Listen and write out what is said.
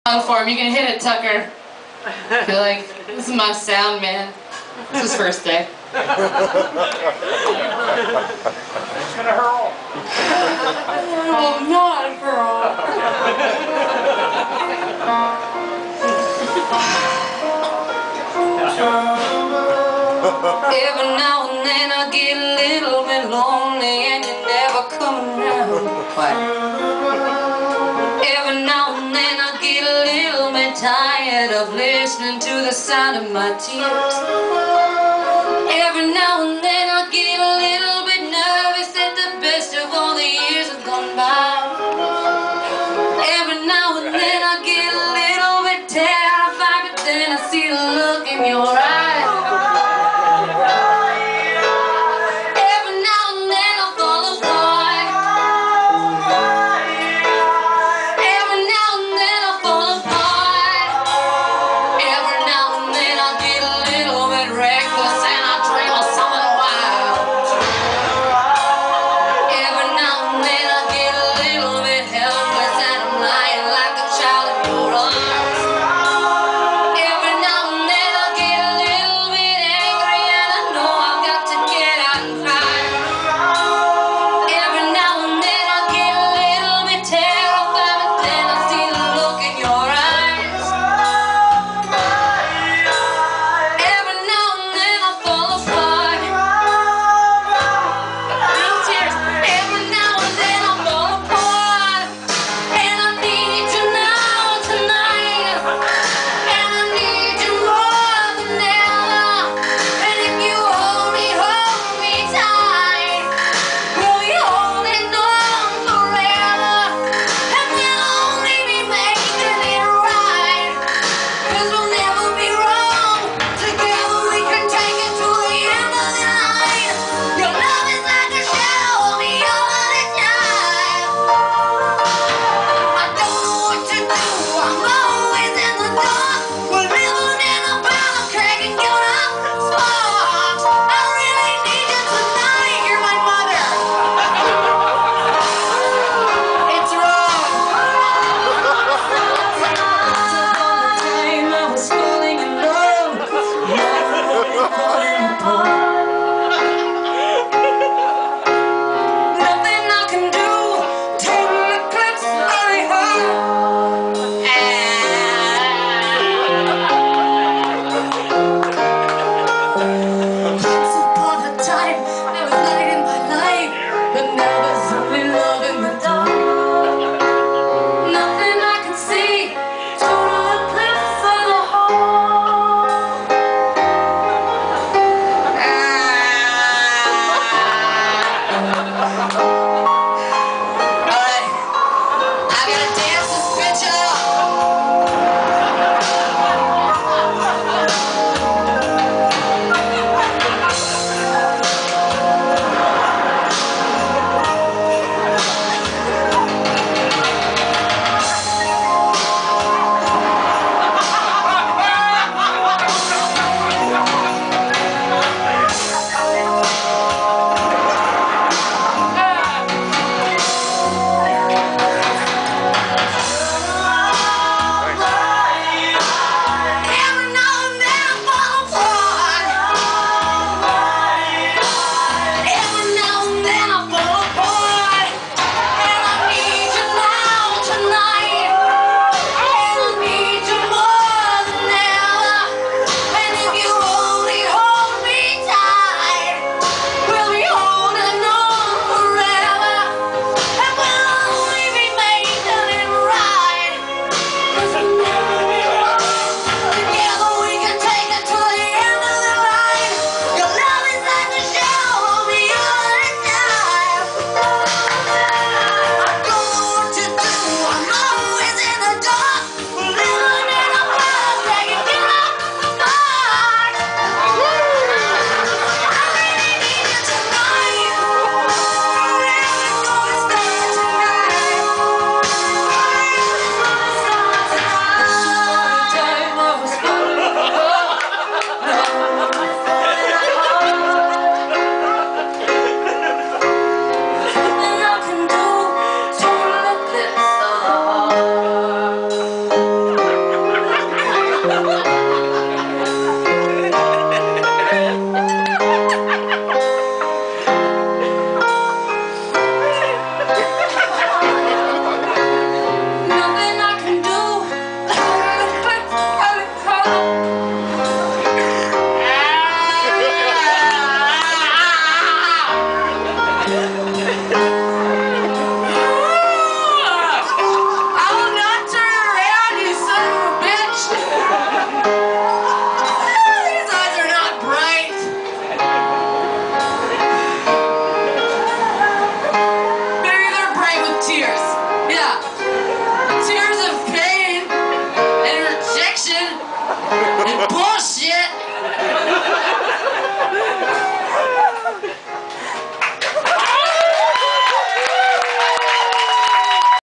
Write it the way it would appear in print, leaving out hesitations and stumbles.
For him. You can hit it, Tucker. I feel like this is my sound man. It's his first day. He's gonna hurl. Oh, not hurl. Every now and then I get a little bit lonely and you never come around. What? Every now and then I get a little bit tired of listening to the sound of my tears. Every now and then